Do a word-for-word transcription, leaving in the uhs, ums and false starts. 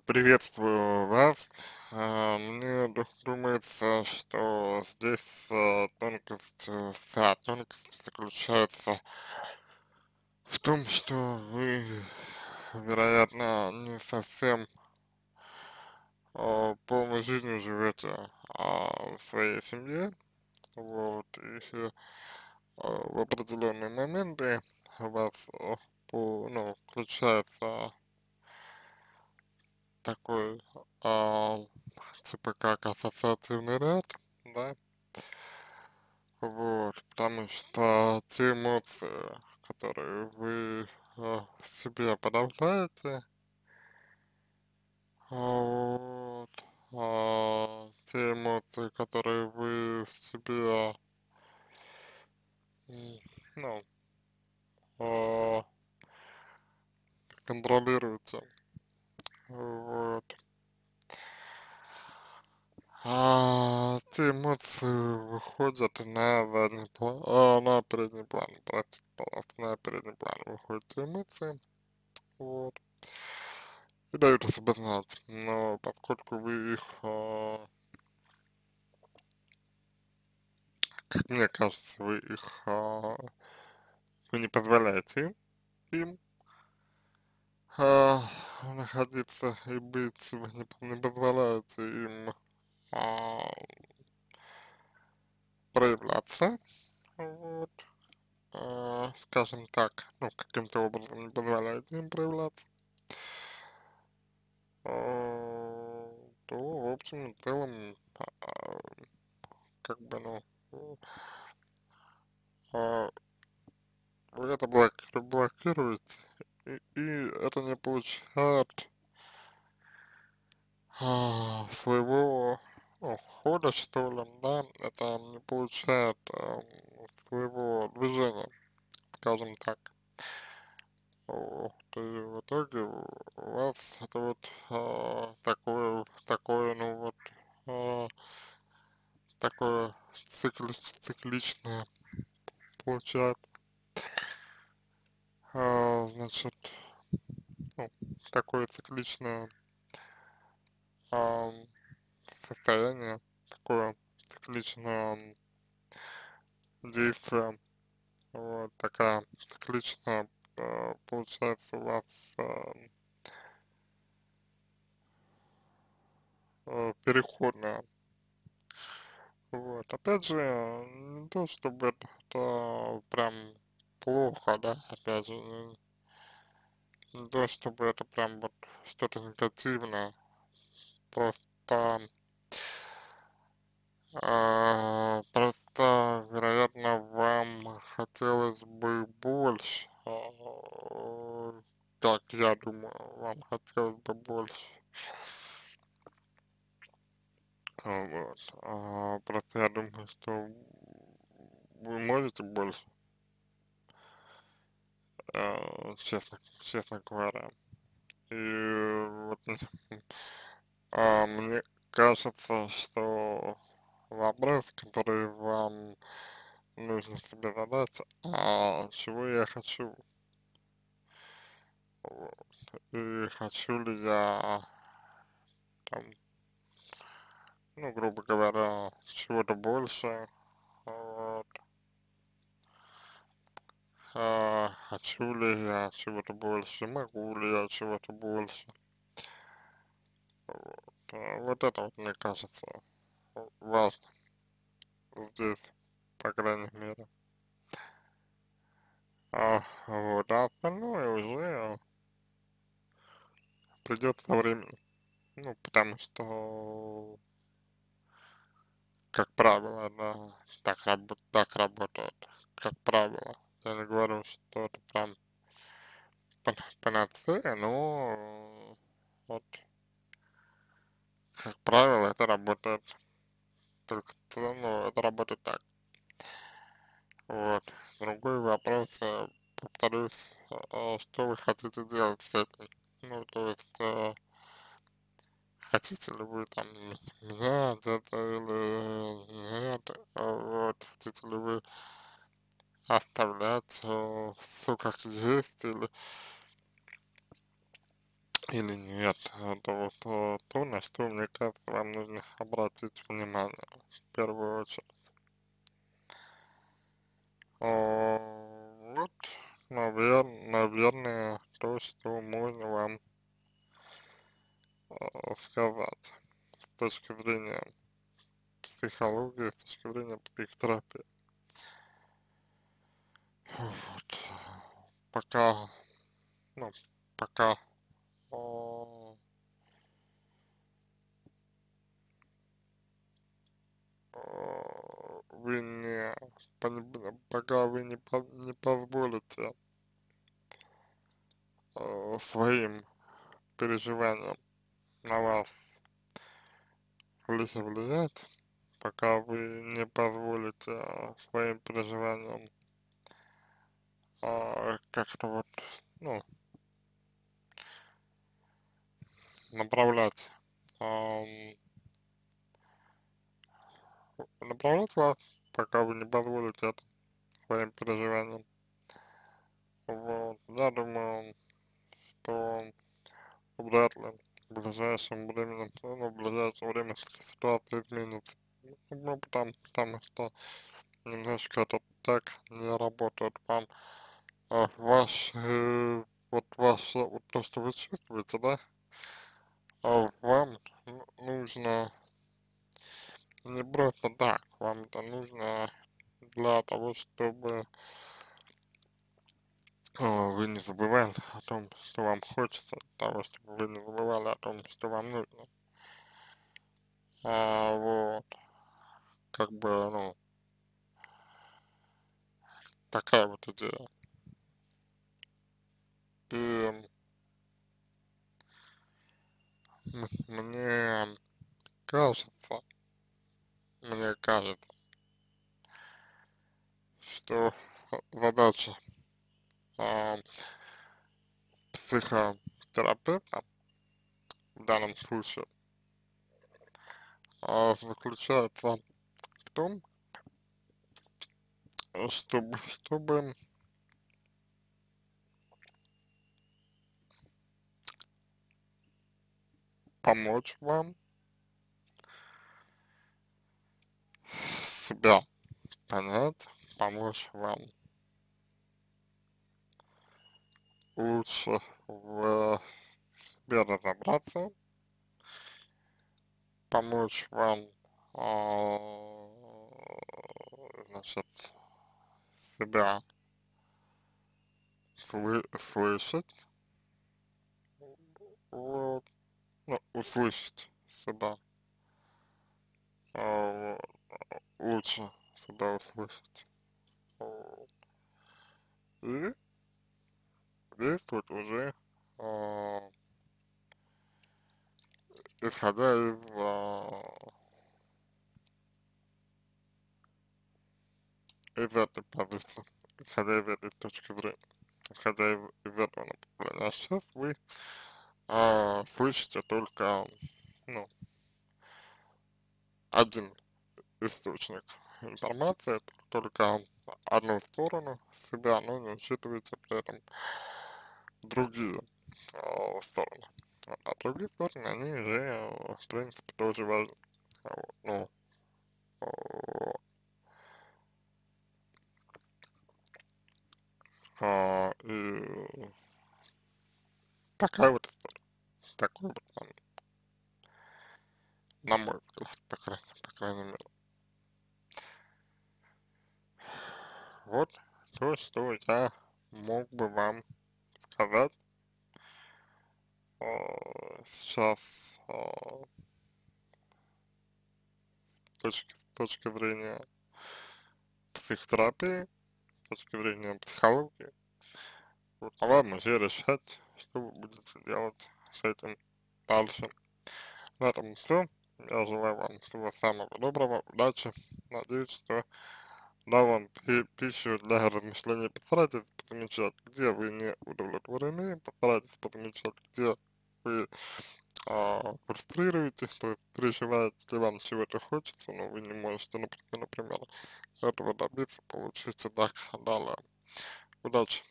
Приветствую вас. А, Мне ду- думается, что здесь а, тонкость, э, вся тонкость заключается в том, что вы, вероятно, не совсем а, полной жизнью живете а, в своей семье, вот, и а, в определенные моменты у вас а, по, ну, включается такой а, типа как ассоциативный ряд, да. Вот, потому что те эмоции, которые вы э, в себе подавляете, а, вот, а, те эмоции, которые вы в себе, м, ну, а, контролируете, вот, а, те эмоции выходят на задний план, а, на передний план, простите, пожалуйста, на передний план выходят те эмоции, вот. И дают о себе знать, но поскольку вы их, а, как мне кажется, вы их, а, вы не позволяете им а, находиться и быть, вы не, п- не позволяете им а, проявляться, вот, а, скажем так, ну, каким-то образом не позволяете им проявляться, а, то, в общем и целом, а, как бы, ну, а, вы это блокиру- блокируете, и, и это не получает а, своего ну, хода, что ли, да, это не получает ам, своего движения, скажем так. Вот, и в итоге у у вас это вот а, такое, такое, ну вот, а, такое цикли, цикличное получается, а, значит, ну, такое цикличное ам, состояние, такое цикличное действие, вот такая цикличная, э, получается у вас э, э, переходная. Вот. Опять же, не то чтобы это, это прям плохо, да, опять же, не, не то чтобы это прям вот что-то негативное, просто, а, просто, вероятно, вам хотелось бы больше, а, как я думаю, вам хотелось бы больше. А, вот. А, просто я думаю, что вы можете больше, а, честно, честно говоря. И вот а, мне кажется, что вопрос, который вам нужно себе задать, а чего я хочу? Вот. И хочу ли я там, ну, грубо говоря, чего-то больше, вот. А, хочу ли я чего-то больше, могу ли я чего-то больше. Вот, а, вот это вот, мне кажется, в- важно здесь, по крайней мере. А, вот, а остальное уже придет со временем. Ну, потому что, как правило, да, так, раб так работает, как правило. Я не говорю, что это прям пана панацея, но вот, как правило, это работает. Только, т ну, это работает так. Вот. Другой вопрос, э, повторюсь, а, что вы хотите делать с этим? Ну, то есть, э, хотите ли вы там м- менять это или нет? А, Вот. Хотите ли вы оставлять все как есть или или нет. Это вот э, то, на что, мне кажется, вам нужно обратить внимание в первую очередь. А, вот, навер наверное, то, что можно вам а, сказать с точки зрения психологии, с точки зрения психотерапии. Вот. Пока, ну, пока а, а, вы не, пон- пока вы не, по- не позволите а, своим переживаниям на вас вли- влиять, пока вы не позволите а, своим переживаниям а, как-то вот, ну, направлять, ам, направлять вас, пока вы не позволите это своим переживаниям. Вот, я думаю, что вряд ли в ближайшем времени, ну, в ближайшее время ситуация изменится. Ну, потому, потому что немножко это так не работает. Вам а, ваш, э, вот ваше, вот то, что вы чувствуете, да, а вам ну- нужно не просто так, вам это нужно для того, чтобы а, вы не забывали о том, что вам хочется, для того, чтобы вы не забывали о том, что вам нужно. А, вот, как бы, ну, такая вот идея. И м- мне кажется, мне кажется, что задача а, психотерапевта в данном случае а, заключается в том, чтобы, чтобы помочь вам себя понять, помочь вам лучше в себе разобраться, помочь вам, а, значит, себя слы- слышать, вот, ну, услышать себя, а, вот, лучше себя услышать, вот, и действовать уже, а, исходя из, а, из этой позиции, исходя из этой точки зрения, исходя из, из этого направления. А сейчас вы а, слышите только, ну, один источник информации, т- только одну сторону себя, но не учитываете при этом другие а, стороны. А а другие стороны, они же, э, в принципе, тоже важны. А вот, ну, а, а, и такая вот история, такой вот, а, на мой взгляд, по крайней, по крайней мере. Вот то, что я мог бы вам сказать а, сейчас а, точки, с точки зрения психотерапии, с точки зрения психологии. Вот, а вам уже решать, что вы будете делать с этим дальше. На этом все. Я желаю вам всего самого доброго, удачи. Надеюсь, что дал вам пи- пищу для размышлений. Постарайтесь подмечать, где вы не удовлетворены, постарайтесь подмечать, где вы а, фрустрируетесь, то есть переживаете, если вам чего-то хочется, но вы не можете, например, например этого добиться, получить и так далее. Удачи!